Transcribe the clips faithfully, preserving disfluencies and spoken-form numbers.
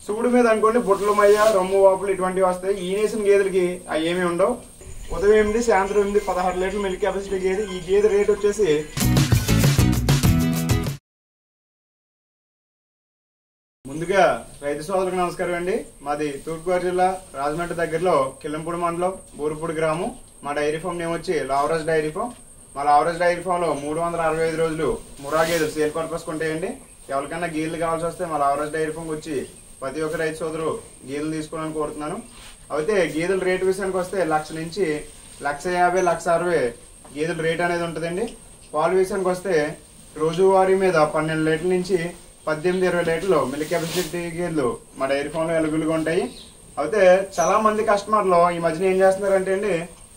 సూడు మీద అనుకోండి బుట్టలు మయ్య రొమ్ము వాపులు ఇటువంటివి వస్తాయి. ఈనేసిన గేదెలకి అవి ఏమి ఉండవు. ఉదయం ఎనిమిది సాయంత్రం ఎనిమిది పదహారు లీటర్ల మిల్క్ కెపాసిటీ గేదె. ఈ గేదె రేట్ వచ్చేసి ముందుగా రైతు సోదరులకు నమస్కారం అండి. మాది తూర్పుగోదావరి జిల్లా రాజమండ్రి దగ్గరలో కిల్లంపూడి మండలం బూరుపూడి గ్రామం. మా డైరీ ఫామ్ నేమ్ వచ్చి లావరాజ్ డైరీ ఫామ్. మా లావరాజ్ డైరీ ఫామ్ లో మూడు వందల అరవై ఐదు రోజులు మురా గేదెలు సేల్ పర్పస్ ఉంటాయండి. ఎవరికైనా గేదెలు కావాల్సి వస్తే మా లావరాజ్ డైరీ ఫామ్ వచ్చి ప్రతి ఒక్క రైతు సోదరు గేదెలు తీసుకోవాలని కోరుతున్నాను. అయితే గేదెల రేటు విషయానికి వస్తే లక్ష నుంచి లక్ష యాభై లక్ష అరవై గేదెల రేట్ అనేది ఉంటుందండి. పాలు విషయానికి వస్తే రోజువారీ మీద పన్నెండు లీటర్ల నుంచి పద్దెనిమిది ఇరవై లీటర్లు మిల్క్ కెపాసిటీ గేదెలు మా డైరీ ఫామ్ లో అవైలబుల్గా ఉంటాయి. అయితే చాలా మంది కస్టమర్లు ఈ మధ్యన ఏం చేస్తున్నారంటే అండి,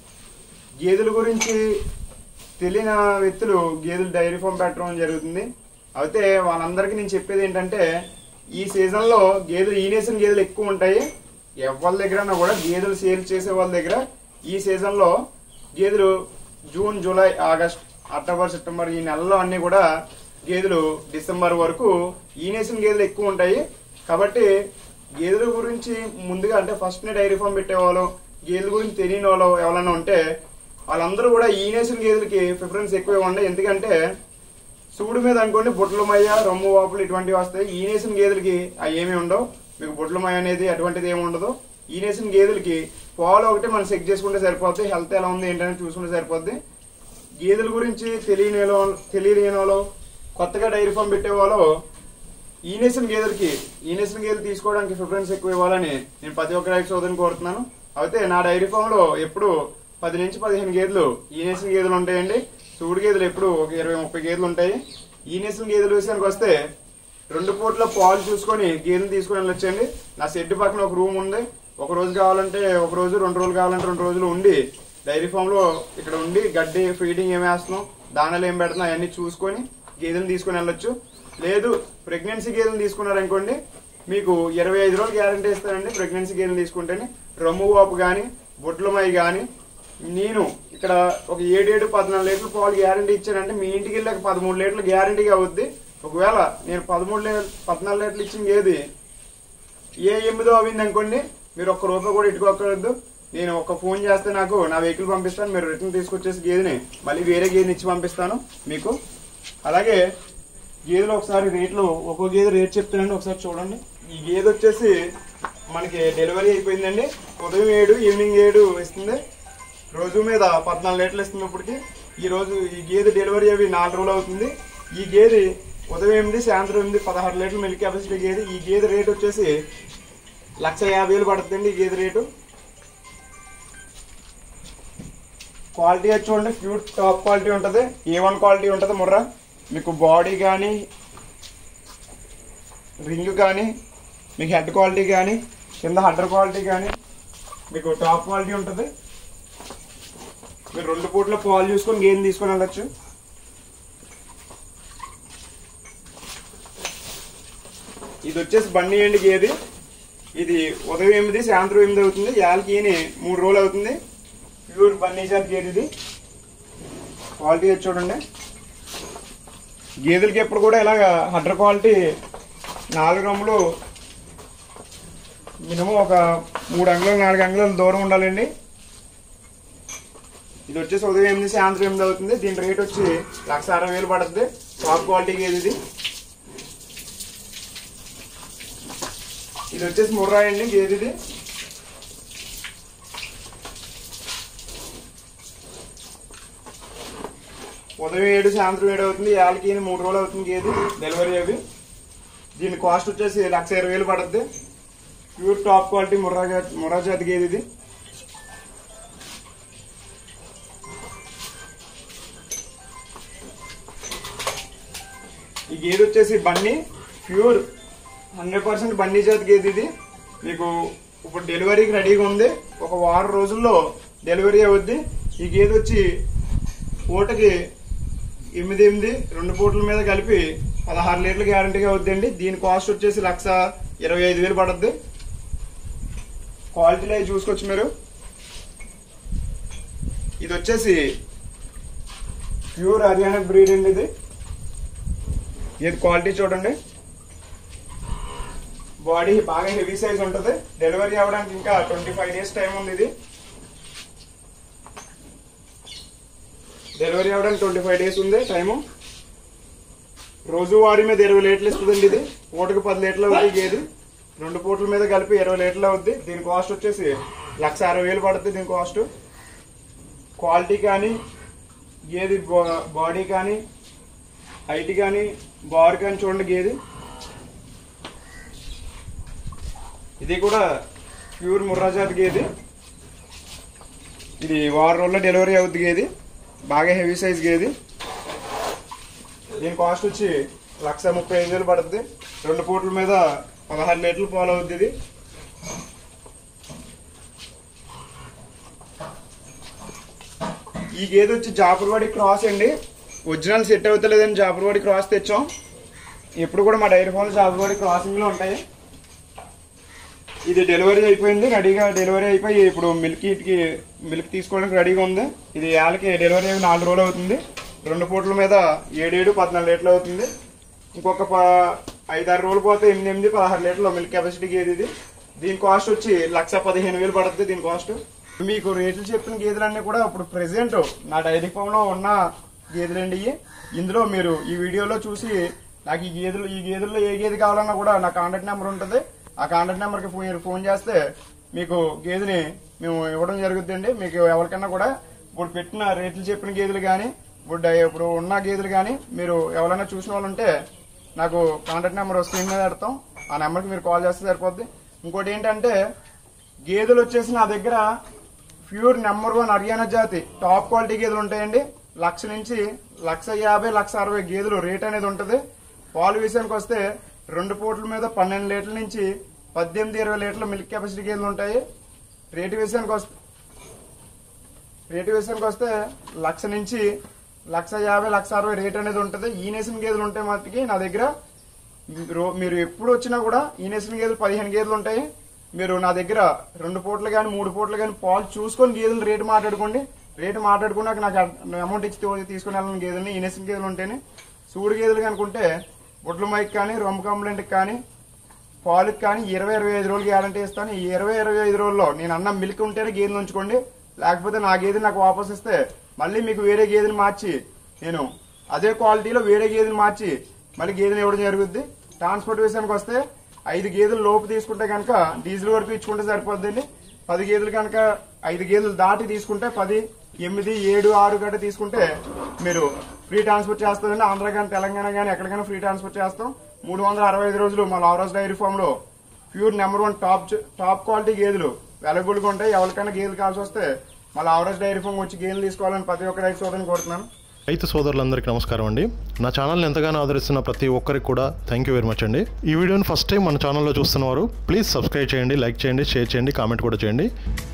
గేదెల గురించి తెలియని వ్యక్తులు గేదెలు డైరీ ఫామ్ పెట్టడం జరుగుతుంది. అయితే వాళ్ళందరికీ నేను చెప్పేది ఏంటంటే, ఈ సీజన్ లో గేదెలు ఈనేసిన గేదెలు ఎక్కువ ఉంటాయి. ఎవరి దగ్గర కూడా గేదెలు సేల్ చేసే వాళ్ళ దగ్గర ఈ సీజన్ లో గేదెలు June July August October September ఈ నెలలో అన్ని కూడా గేదెలు డిసెంబర్ వరకు ఈనేసిన గేదెలు ఎక్కువ ఉంటాయి. కాబట్టి గేదెల గురించి ముందుగా అంటే ఫస్ట్ నే డైరీ ఫామ్ పెట్టేవాళ్ళు, గేదెల గురించి తెలియని వాళ్ళు ఎవరైనా ఉంటే వాళ్ళందరూ కూడా ఈనేసిన గేదెలకి ప్రిఫరెన్స్ ఎక్కువ ఇవ్వండి. ఎందుకంటే సూడు మీద అనుకోండి బుట్టలు మయ్య రొమ్ము వాపులు ఇటువంటివి వస్తాయి. ఈనేసిన గేదెలకి అవి ఏమి ఉండవు. మీకు బుట్టలు మయ్య అనేది అటువంటిది ఏమి ఉండదు. ఈనేసిన గేదెలకి పాలు ఒకటి మనం చెక్ చేసుకుంటే సరిపోద్ది. హెల్త్ ఎలా ఉంది ఏంటని చూసుకుంటే సరిపోద్ది. గేదెల గురించి తెలియని తెలియని వాళ్ళు కొత్తగా డైరీ ఫామ్ పెట్టేవాళ్ళు ఈనేసిన గేదెలకి ఈనేసిన గేదెలు తీసుకోవడానికి ప్రిఫరెన్స్ ఎక్కువ ఇవ్వాలని నేను ప్రతి ఒక్క రైతు సోదరుని కోరుతున్నాను. అయితే నా డైరీ ఫామ్ లో ఎప్పుడు పది నుంచి పదిహేను గేదెలు ఈనేసిన గేదెలు ఉంటాయండి. సూడు గేదెలు ఎప్పుడు ఒక ఇరవై ముప్పై గేదెలు ఉంటాయి. ఈనేసిన గేదెల విషయానికి వస్తే రెండు పూట్ల పాలు చూసుకొని గేదెలు తీసుకుని వెళ్ళొచ్చండి. నా షెడ్ పక్కన ఒక రూమ్ ఉంది. ఒక రోజు కావాలంటే ఒక రోజు, రెండు రోజులు కావాలంటే రెండు రోజులు ఉండి డైరీ ఫామ్ లో ఇక్కడ ఉండి గడ్డి ఫీడింగ్ ఏమి వేస్తున్నాం, దానాలు ఏం పెడుతున్నాం అవన్నీ చూసుకొని గేదెలు తీసుకుని వెళ్ళొచ్చు. లేదు ప్రెగ్నెన్సీ గేదెలు తీసుకున్నారనుకోండి, మీకు ఇరవై ఐదు రోజులు గ్యారంటీ ఇస్తానండి. ప్రెగ్నెన్సీ గేదెలు తీసుకుంటేనే రొమ్ము వాపు కానీ బొట్లమై కానీ నేను ఇక్కడ ఒక ఏడేడు పద్నాలుగు లీటర్లు పాలు గ్యారంటీ ఇచ్చానంటే మీ ఇంటికి వెళ్ళాక పదమూడు లీటర్లు గ్యారంటీగా అవుద్ది. ఒకవేళ నేను పదమూడు లీటర్ పద్నాలుగు లీటర్లు ఇచ్చిన గేది ఏ ఎనిమిదో అయింది అనుకోండి, మీరు ఒక్క రూపాయి కూడా ఇట్టుకోకూడదు. నేను ఒక ఫోన్ చేస్తే నాకు నా వెహికల్ పంపిస్తాను, మీరు రిటర్న్ తీసుకొచ్చేసి గేదెని మళ్ళీ వేరే గేదెని ఇచ్చి పంపిస్తాను మీకు. అలాగే గేదెలు ఒకసారి రేట్లు ఒక్కో గేదె రేట్ చెప్తానండి, ఒకసారి చూడండి. ఈ గేదె వచ్చేసి మనకి డెలివరీ అయిపోయిందండి. ఉదయం ఏడు ఈవినింగ్ ఏడు ఇస్తుంది. రోజు మీద పద్నాలుగు లీటర్లు ఇస్తుంది. ఇప్పటికి ఈ రోజు ఈ గేదె డెలివరీ అవి నాలుగు రోజులు అవుతుంది. ఈ గేదె ఉదయం ఎనిమిది సాయంత్రం ఎనిమిది పదహారు లీటర్ల మిల్క్ కెపాసిటీ గేదె. ఈ గేదె రేట్ వచ్చేసి లక్ష యాభై వేలు పడుతుందండి ఈ గేదె రేటు. క్వాలిటీ వచ్చి చూడండి, ప్యూర్ టాప్ క్వాలిటీ ఉంటుంది. ఏ వన్ క్వాలిటీ ఉంటుంది ముర్రా. మీకు బాడీ కానీ రింగ్ కానీ మీకు హెడ్ క్వాలిటీ కానీ కింద హడ్డర్ క్వాలిటీ కానీ మీకు టాప్ క్వాలిటీ ఉంటుంది. మీరు రెండు పూట్ల పాలు చూసుకొని గేదెలు తీసుకొని వెళ్ళచ్చు. ఇది వచ్చేసి బండి అండి గేది. ఇది ఉదయం ఎనిమిది సాయంత్రం ఎనిమిది అవుతుంది. యాలకి ఈయన మూడు రోజులు అవుతుంది. ప్యూర్ బన్నీ జాతి గేదె ఇది. క్వాలిటీ వచ్చి చూడండి. గేదెలకి ఎప్పుడు కూడా ఇలాగ హడ్డర్ క్వాలిటీ నాలుగు రొమ్ములు మినిమం ఒక మూడు అంగుళాలు నాలుగు అంగుళాలు దూరం ఉండాలండి. ఇది వచ్చేసి ఉదయం ఎనిమిది సాయంత్రం ఎనిమిది అవుతుంది. దీని రేట్ వచ్చి లక్ష అరవై వేలు పడుతుంది. టాప్ క్వాలిటీ గేదె ఇది. ఇది వచ్చేసి ముర్రా అండి గేదె ఇది. ఉదయం ఏడు సాయంత్రం ఏడు అవుతుంది. యాలకి మూడు రోజులు అవుతుంది గేదె డెలివరీ అవి. దీని కాస్ట్ వచ్చేసి లక్ష ఇరవై వేలు పడుతుంది. Pure top quality Murrah Murrah జాతి గేదె ఇది. ఈ గేదె వచ్చేసి Banni pure hundred percent Banni జాతి గేదె ఇది. మీకు ఇప్పుడు డెలివరీకి రెడీగా ఉంది. ఒక వారం రోజుల్లో డెలివరీ అవుద్ది. ఈ గేదె వచ్చి పూటకి ఎనిమిది ఎనిమిది రెండు పూటల మీద కలిపి పదహారు లీటర్లు గ్యారంటీగా అవుద్దండి. దీని కాస్ట్ వచ్చేసి లక్ష ఇరవై ఐదు వేలు పడుద్ది. క్వాలిటీలో చూసుకోవచ్చు మీరు. ఇది వచ్చేసి ప్యూర్ హర్యానా బ్రీడ్ అండి ఇది. ఇది క్వాలిటీ చూడండి. బాడీ బాగా హెవీ సైజ్ ఉంటుంది. డెలివరీ అవ్వడానికి ఇంకా ట్వంటీ ఫైవ్ డేస్ టైం ఉంది. ఇది డెలివరీ అవ్వడానికి ట్వంటీ ఫైవ్ డేస్ ఉంది టైము. రోజువారీ మీద ఇరవై లీటర్లు ఇస్తుందండి. ఇది పూటకు పది లీటర్లు అవుతుంది గేది. రెండు పూటల మీద కలిపి ఇరవై లీటర్లు అవుద్ది. దీని కాస్ట్ వచ్చేసి లక్ష అరవై వేలు పడుతుంది. దీని కాస్ట్ క్వాలిటీ కానీ, గేది బాడీ కానీ, హైట్ కానీ, బార్ కానీ చూడండి గేది. ఇది కూడా ప్యూర్ ముర్రా జాతి గేది. ఇది వారం రోజుల్లో డెలివరీ అవుద్ది గేది. బాగా హెవీ సైజ్ గేది. దీని కాస్ట్ వచ్చి లక్ష ముప్పై ఐదు వేలు పడుతుంది. రెండు పూట్ల మీద పదహారు లీటర్లు పాలు అవుద్ది. ఇది ఈ గేదె వచ్చి జాఫర్వాడి క్రాస్ అండి. ఒరిజినల్ సెట్ అవుతలేదని జాఫర్వాడి క్రాస్ తెచ్చాం. ఎప్పుడు కూడా మా డైరీ ఫామ్లో జాఫర్వాడి క్రాసింగ్ లో ఉంటాయి. ఇది డెలివరీ అయిపోయింది, రెడీగా డెలివరీ అయిపోయి ఇప్పుడు మిల్క్ కి మిల్క్ తీసుకోవడానికి రెడీగా ఉంది. ఇది ఏళ్ళకి డెలివరీ అయ్యి నాలుగు రోజులు అవుతుంది. రెండు పూట్ల మీద ఏడేడు పద్నాలుగు లీటర్లు అవుతుంది. ఇంకొక ఐదారు రోజులు పోతే ఎనిమిది ఎనిమిది పదహారు లీటర్లు మిల్క్ కెపాసిటీ గేది ఇది. దీని కాస్ట్ వచ్చి లక్ష పదిహేను వేలు పడుతుంది. దీని కాస్ట్ మీకు రేట్లు చెప్పిన గేదెలన్నీ కూడా ఇప్పుడు ప్రెసెంట్ నా డైరీ ఫామ్ లో ఉన్న గేదెలండి. ఇందులో మీరు ఈ వీడియోలో చూసి నాకు ఈ గేదెలు ఈ గేదెల్లో ఏ గేదె కావాలన్నా కూడా నా కాంటాక్ట్ నెంబర్ ఉంటుంది. ఆ కాంటాక్ట్ నెంబర్కి మీరు ఫోన్ చేస్తే మీకు గేదెని మేము ఇవ్వడం జరుగుతుందండి. మీకు ఎవరికన్నా కూడా ఇప్పుడు పెట్టిన రేట్లు చెప్పిన గేదెలు కానీ, ఇప్పుడు ఇప్పుడు ఉన్న గేదెలు కానీ మీరు ఎవరైనా చూసిన వాళ్ళు ఉంటే నాకు కాంటాక్ట్ నెంబర్ స్క్రీన్ మీద పెడతాం. ఆ నెంబర్కి మీరు కాల్ చేస్తే సరిపోద్ది. ఇంకోటి ఏంటంటే గేదెలు వచ్చేసి నా దగ్గర ప్యూర్ నెంబర్ వన్ హర్యానా జాతి టాప్ క్వాలిటీ గేదెలు ఉంటాయండి. లక్ష నుంచి లక్ష యాభై లక్ష అరవై గేదెలు రేట్ అనేది ఉంటుంది. పాలు విషయానికి వస్తే రెండు పూట్ల మీద పన్నెండు లీటర్ల నుంచి పద్దెనిమిది ఇరవై లీటర్ల మిల్క్ కెపాసిటీ గేదెలు ఉంటాయి. రేటు విషయానికి వస్తే రేటు విషయానికి వస్తే లక్ష నుంచి లక్ష యాభై లక్ష అరవై రేట్ అనేది ఉంటుంది. ఈ నేసిన గేదెలు ఉంటాయి మటుకి నా దగ్గర. మీరు ఎప్పుడు వచ్చినా కూడా ఈ నేసిన గేదెలు పదిహేను గేదెలు ఉంటాయి. మీరు నా దగ్గర రెండు పూటలు కానీ మూడు పూటలు కానీ పాలు చూసుకొని గేదెలు రేటు మాట్లాడుకోండి. రేటు మాట్లాడుకున్నాక నాకు అమౌంట్ ఇచ్చి తీసుకుని వెళ్ళిన గేదెలని ఈ నేసిన గేదెలు ఉంటేనే. సూడు గేదెలు కనుకుంటే బొడ్ల మైక్ కానీ, రొమ్ము కంప్లైంట్కి కానీ, పాలుకి కానీ ఇరవై ఇరవై ఐదు రోజులు గ్యారంటీ ఇస్తాను. ఈ ఇరవై ఇరవై ఐదు రోజుల్లో నేను అన్న మిల్క్ ఉంటేనే గేదెలు ఉంచుకోండి. లేకపోతే నా గేదెని నాకు వాపస్ ఇస్తే మళ్ళీ మీకు వేరే గేదెని మార్చి నేను అదే క్వాలిటీలో వేరే గేదెని మార్చి మళ్ళీ గేదెని ఇవ్వడం జరుగుద్ది. ట్రాన్స్పోర్ట్ విషయానికి వస్తే ఐదు గేదెలు లోపు తీసుకుంటే కనుక డీజిల్ వరకు ఇచ్చుకుంటే సరిపోద్దండి. పది గేదెలు కనుక ఐదు గేదెలు దాటి తీసుకుంటే పది ఎనిమిది ఏడు ఆరు గంట తీసుకుంటే మీరు ఫ్రీ ట్రాన్స్పోర్ట్ చేస్తామండి. ఆంధ్ర కానీ తెలంగాణ కానీ ఎక్కడికైనా ఫ్రీ ట్రాన్స్పోర్ట్ చేస్తాం. మూడు వందల అరవై ఐదు రోజులు మా లావరాజ్ డైరీ ఫామ్ లో pure number one top top quality గేదెలు అవైలబుల్ గా ఉంటాయి. ఎవరికైనా గేదెలు కావాల్సి వస్తే మా లావరాజ్ డైరీ ఫామ్ వచ్చి గేదెలు తీసుకోవాలని ప్రతి ఒక్క రైతు సోదరుని కోరుతున్నాను. రైతు సోదరులందరికీ నమస్కారం అండి. నా ఛానల్ని ఎంతగానో ఆదరిస్తున్న ప్రతి ఒక్కరికి కూడా థ్యాంక్ యూ వెరీ మచ్ అండి. ఈ వీడియోని ఫస్ట్ టైం మన ఛానల్లో చూస్తున్నవారు ప్లీజ్ సబ్స్క్రైబ్ చేయండి, లైక్ చేయండి, షేర్ చేయండి, కామెంట్ కూడా చేయండి.